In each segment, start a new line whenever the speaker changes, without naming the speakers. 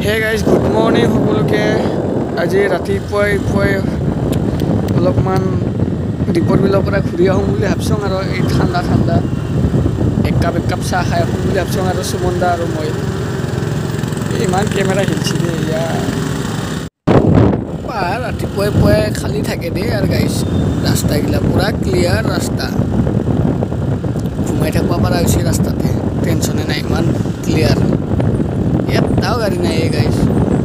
Hey guys, good morning সকলোকে আজি ৰাতিপুৱাই অলপমান দীপৰ বিলৰ পৰা ঘূৰি আহোঁ বুলি ভাবছোঁ আৰু এই ঠাণ্ডা এক কাপ চাহ খাই আহোঁ বুলি ভাবছোঁ আৰু সুমন দা আৰু মই ইমান কেমেৰা হিলছি দে পাহাৰ ৰাতিপুৱাই খালী থাকে দেই আৰু গাইছ ৰাস্তাগিলা পুৰা ক্লিয়াৰ ৰাস্তা ঘুমাই থাকিব পৰা হৈছে ৰাস্তাতে টেনশ্যনে নাই ইমান ক্লিয়াৰ এটাও গাড়ী নাই গাইছ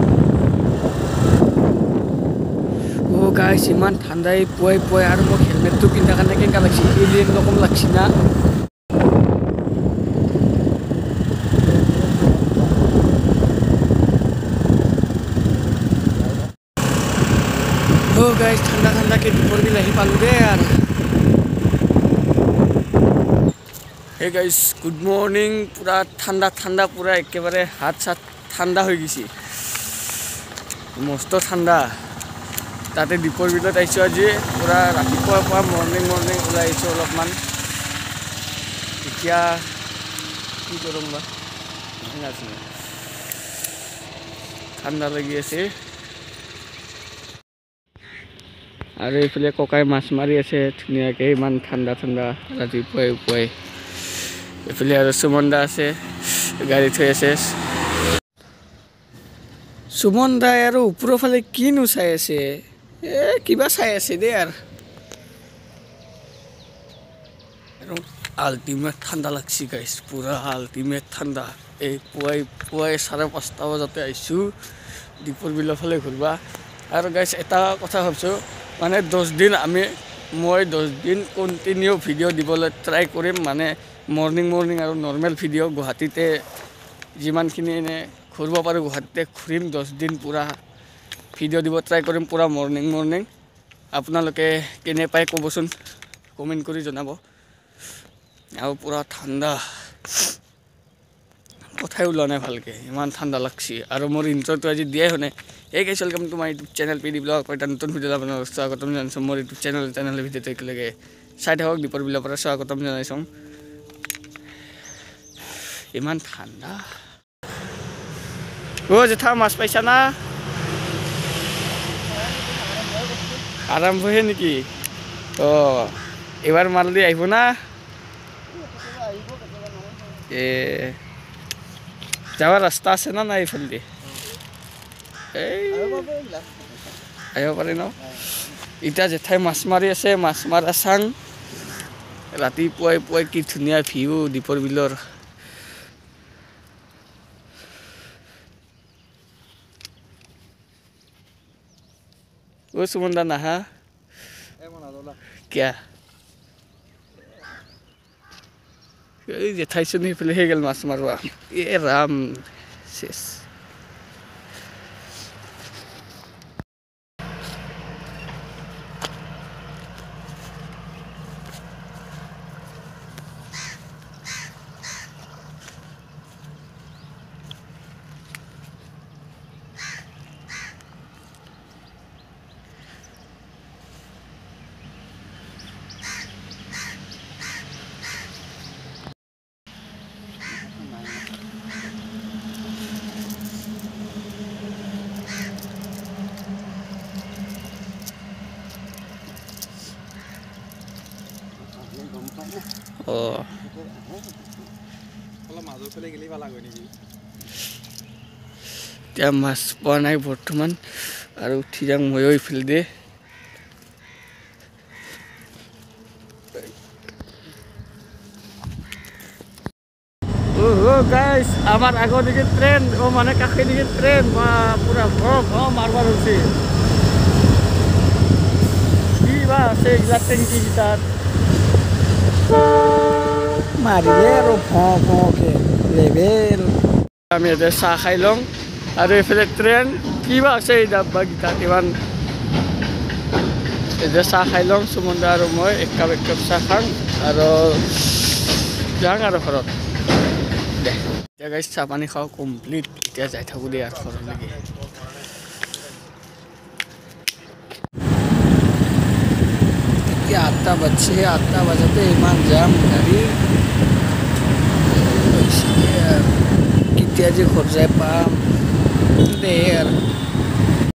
গাইছ ইমান ঠাণ্ডাই পুৱাই আৰু মোক হেলমেটটো পিন্ধাৰ কাৰণে কেনেকুৱা লাগছি এলিয়েন ৰকম লাগছি না গাইছ ঠাণ্ডাকে দীপৰ বিল আহি পালোঁ দে আৰু হে গাইছ গুড মৰ্নিং পুৰা ঠাণ্ডা পুৰা একেবাৰে হাত চাত ঠাণ্ডা হৈ গৈছে মস্ত ঠাণ্ডা তাতে দীপৰ বিলত আহিছোঁ আজি পুৰা ৰাতিপুৱাৰ পৰা মৰ্নিং ওলাই আহিছোঁ অলপমান এতিয়া কি কৰিম বা ঠাণ্ডা লাগি আছে আৰু এইফালে ককাই মাছ মাৰি আছে ধুনীয়াকৈ ইমান ঠাণ্ডা ৰাতিপুৱাই এইফালে আৰু সুমন দা আছে গাড়ী থৈ আছে সুমন দাই আৰু ওপৰৰ ফালে কিনো চাই আছে কিবা চাই আছে দেই আৰু আল্টিমেট ঠাণ্ডা লাগছি গাইছ পুৰা আল্টিমেট ঠাণ্ডা এই পুৱাই 5:30 বজাতে আহিছোঁ দীপৰ বিলৰ ফালে ঘূৰবা আৰু গাইছ এটা কথা ভাবছোঁ মানে 10 দিন মই 10 দিন কণ্টিনিউ ভিডিঅ' দিবলৈ ট্ৰাই কৰিম মানে মৰ্নিং আৰু নৰ্মেল ভিডিঅ' গুৱাহাটীতে যিমানখিনি এনে ঘূৰিব পাৰোঁ গুৱাহাটীতে ঘূৰিম 10 দিন পুৰা ভিডিঅ' দিব ট্ৰাই কৰিম পুৰা মৰ্নিং আপোনালোকে কেনে পায় ক'বচোন কমেণ্ট কৰি জনাব আৰু পুৰা ঠাণ্ডা কথাই ওলোৱা নাই ভালকৈ ইমান ঠাণ্ডা লাগছি আৰু মোৰ ইণ্ট্ৰ'টো আজি দিয়াই হোৱা নাই এই guys welcome to my YouTube channel PD blog এটা নতুন ভিডিঅ' আপোনালোকক স্বাগতম জনাইছোঁ মোৰ ইউটিউব চেনেল ভিডিঅ'টো একেলগে চাই থাকক দীপৰ বিলৰ পৰা স্বাগতম জনাইছোঁ ইমান ঠাণ্ডা জেঠা মাছ পাইছা না আৰম্ভহে নেকি এইবাৰ মাৰলি আহিব না যাৱাৰ ৰাস্তা আছে না নাই এইফালে আহিব পাৰি ন এতিয়া জেঠাই মাছ মাৰি আছে মাছ মাৰা চাং ৰাতিপুৱাই কি ধুনীয়া ভিউ দীপৰ বিলৰ সুমন দা নাহা কিয়া এই জেঠাইচোন সেইফালে হৈ গ'ল মাছ মাৰবা ৰাম শেষ এতিয়া মাছ পোৱা নাই বৰ্তমান আৰু উঠি যাওঁ ময়ো এইফালে দে গাইছ আমাৰ আগৰ দিকে ট্ৰেইন মানে কাষে দিকে ট্ৰেইন পুৰা মাৰবাৰ হৈছে কিবা আছে এইবিলাক টেংকি তাত মাৰিলে আৰু ভকে লেভেল আমি এতিয়া চাহ খাই লওঁ আৰু এইফালে ট্ৰেইন কিবা আছে এই ডাব্বাকেইটাত ইমান এতিয়া চাহ খাই লওঁ সুমন দা আৰু মই এক কাপ চাহ খাওঁ আৰু যাওঁ আৰু ঘৰত দে এতিয়া গাইছ চাহ পানী খাওঁ কমপ্লিট এতিয়া যাই থাকোঁ দে আৰু ঘৰলৈকে এতিয়া 8টা বাজছে 8টা বাজাতে ইমান যাম গাড়ী কেতিয়া যে ঘৰ যাই পাম